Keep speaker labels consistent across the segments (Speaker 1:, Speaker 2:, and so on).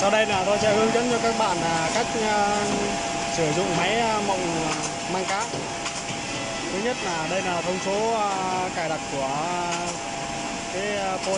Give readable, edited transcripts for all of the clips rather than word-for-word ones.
Speaker 1: Sau đây là tôi sẽ hướng dẫn cho các bạn cách sử dụng máy mộng mang cá. Thứ nhất là đây là thông số cài đặt của cái phôi.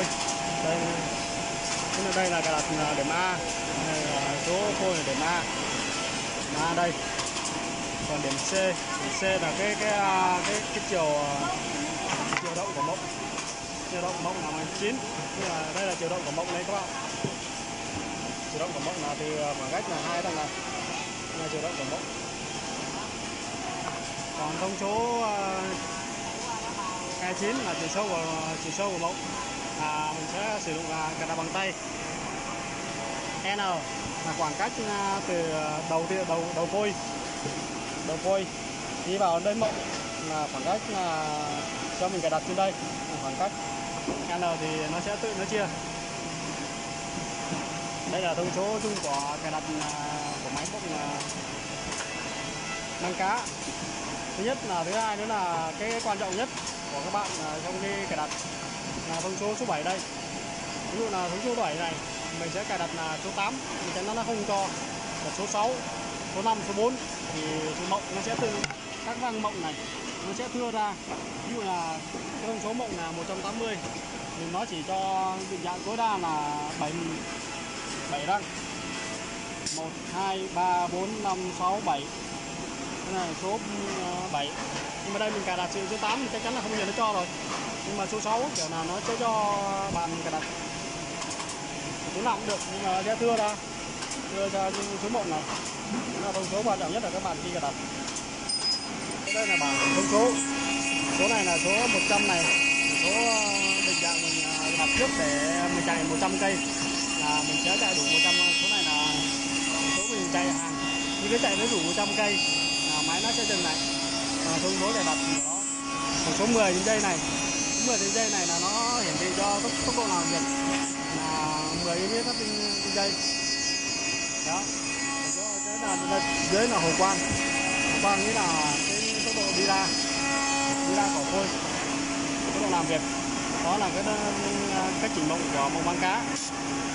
Speaker 1: Đây là cài đặt điểm A, đây là số phôi là điểm A. Đây. Còn điểm C, là cái chiều động của mộng. Chiều động của mộng là bằng 9. Đây là chiều động của mộng đấy các bạn. Chiều động của mộng là từ khoảng cách là 2 tầng này. Đây là chiều động của mộng. Còn thông số 29 là chiều sâu của mộng. Mình sẽ sử dụng cài đặt bằng tay. N là khoảng cách từ đầu phôi đi vào đến mộng là khoảng cách cho mình cài đặt trên đây là khoảng cách. N thì nó sẽ tự nó chia. Đây là thông số chung của cài đặt của máy mộng mang cá. Thứ nhất là thứ hai nữa là cái quan trọng nhất của các bạn trong cái cài đặt là thông số số 7 đây. Ví dụ là thông số 7 này mình sẽ cài đặt là số 8 thì nó không cho, là số 6, số 5, số 4 thì mộng nó sẽ từ các răng mộng này nó sẽ thưa ra. Ví dụ là cái thông số mộng là 180 thì nó chỉ cho định dạng tối đa là 7 răng. 1, 2, 3, 4, 5, 6, 7. Đây là số 7. Nhưng mà đây mình cài đặt số 8 thì chắc chắn là không bao giờ nó cho rồi. Nhưng mà số 6 kiểu là nó sẽ cho bạn cài đặt số nào cũng được, nhưng mà sẽ thưa ra số 1 này. Đó là thông số quan trọng nhất là các bạn khi cài đặt. Đây là bảng thông số. Số này là số 100 này, số định dạng mình đặt trước để mình chạy 100 cây là mình sẽ chạy đủ 100. Số này là số mình chạy hàng. Khi cái chạy nó đủ 100 cây là máy nó sẽ dừng lại. Thông số để đặt của nó. Còn số 10 trên dây này, số 10 trên dây này là nó hiển thị cho tốc độ làm việc là 10 km trên giây. Đó. Dưới là hồ quang. Hồ quang nghĩa là cái tốc độ đi ra khỏi phôi, tốc độ làm việc. Đó là cái cách chỉnh mộng của mộng mang cá.